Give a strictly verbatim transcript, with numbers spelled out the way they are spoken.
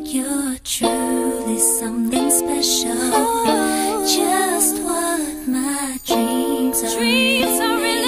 You're truly something special. Just what my dreams are. Dreams are really